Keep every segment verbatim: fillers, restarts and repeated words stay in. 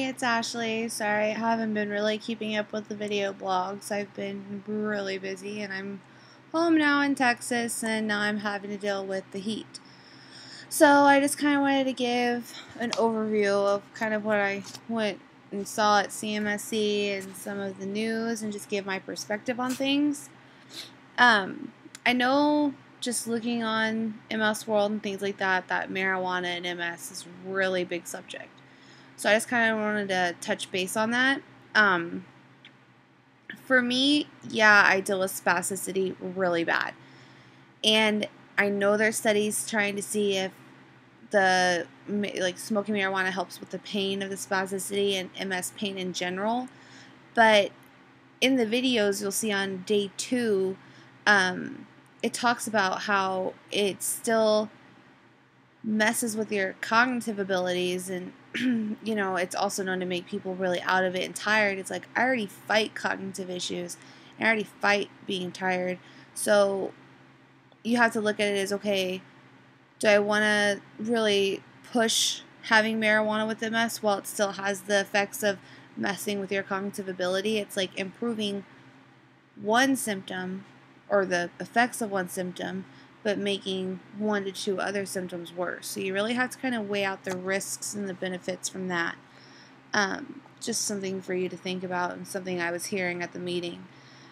it's Ashley. Sorry, I haven't been really keeping up with the video blogs. I've been really busy, and I'm home now in Texas, and now I'm having to deal with the heat. So I just kind of wanted to give an overview of kind of what I went and saw at C M S C and some of the news, and just give my perspective on things. Um, I know just looking on M S World and things like that, that marijuana and M S is a really big subject. So I just kind of wanted to touch base on that. Um, for me, yeah, I deal with spasticity really bad. And I know there's studies trying to see if the, like, smoking marijuana helps with the pain of the spasticity and M S pain in general. But in the videos you'll see on day two, um, it talks about how it still messes with your cognitive abilities, and you know, it's also known to make people really out of it and tired. It's like, I already fight cognitive issues, and I already fight being tired. So you have to look at it as, okay, do I want to really push having marijuana with M S while it still has the effects of messing with your cognitive ability? It's like improving one symptom or the effects of one symptom, but making one to two other symptoms worse. So you really have to kind of weigh out the risks and the benefits from that. Um, just something for you to think about, and something I was hearing at the meeting.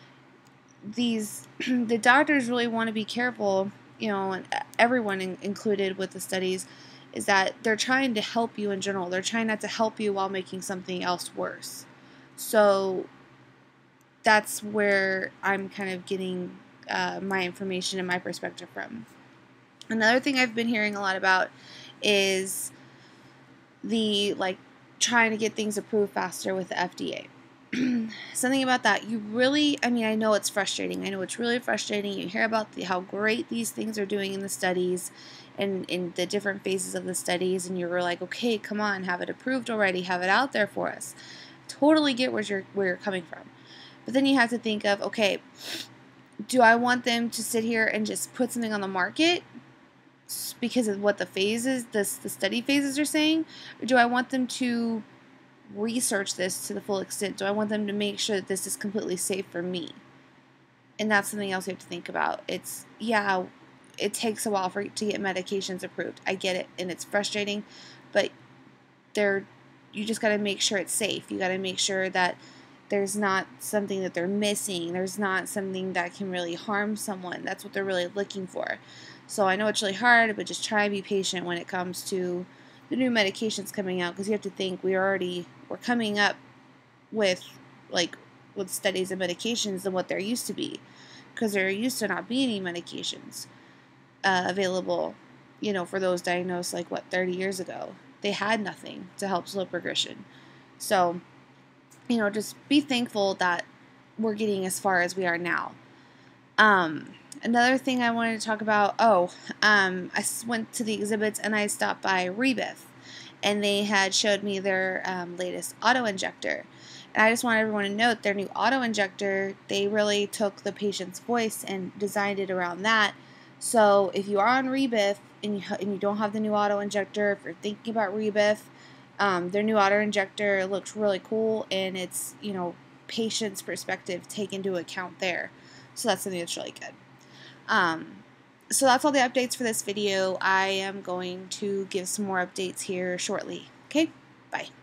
These, the doctors really want to be careful, you know, and everyone in, included with the studies, is that they're trying to help you in general. They're trying not to help you while making something else worse. So that's where I'm kind of getting uh, my information and my perspective from. Another thing I've been hearing a lot about is the, like, trying to get things approved faster with the F D A. Something about that, you really, I mean, I know it's frustrating. I know it's really frustrating. You hear about the, how great these things are doing in the studies and in the different phases of the studies, and you're like, okay, come on, have it approved already, have it out there for us. Totally get where you're, where you're coming from. But then you have to think of, okay, do I want them to sit here and just put something on the market because of what the phases, the, the study phases are saying? Or do I want them to research this to the full extent? Do I want them to make sure that this is completely safe for me? And that's something else you have to think about. It's, yeah, it takes a while for to get medications approved. I get it, and it's frustrating, but they're, you just got to make sure it's safe. You got to make sure that there's not something that they're missing. There's not something that can really harm someone. That's what they're really looking for. So I know it's really hard, but just try and be patient when it comes to the new medications coming out, because you have to think we already, we're coming up with, like, with studies and medications than what there used to be, because there used to not be any medications uh, available, you know, for those diagnosed, like, what, thirty years ago. They had nothing to help slow progression. So, you know, just be thankful that we're getting as far as we are now. Um, another thing I wanted to talk about, oh, um, I went to the exhibits and I stopped by Rebif, and they had showed me their um, latest auto-injector. And I just want everyone to note their new auto-injector, they really took the patient's voice and designed it around that. So if you are on Rebif and you, and you don't have the new auto-injector, if you're thinking about Rebif, Um, their new auto-injector looks really cool, and it's, you know, patient's perspective taken into account there. So that's something that's really good. Um, so that's all the updates for this video. I am going to give some more updates here shortly. Okay, bye.